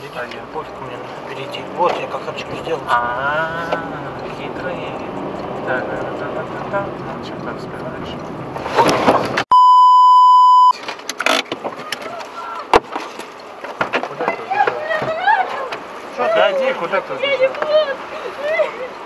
впереди, пофиг мне впереди. Вот я как хочу сделать. Хитрый. Так, ну что так успеваешь? Куда ты убежал? Погоди, куда ты убежал?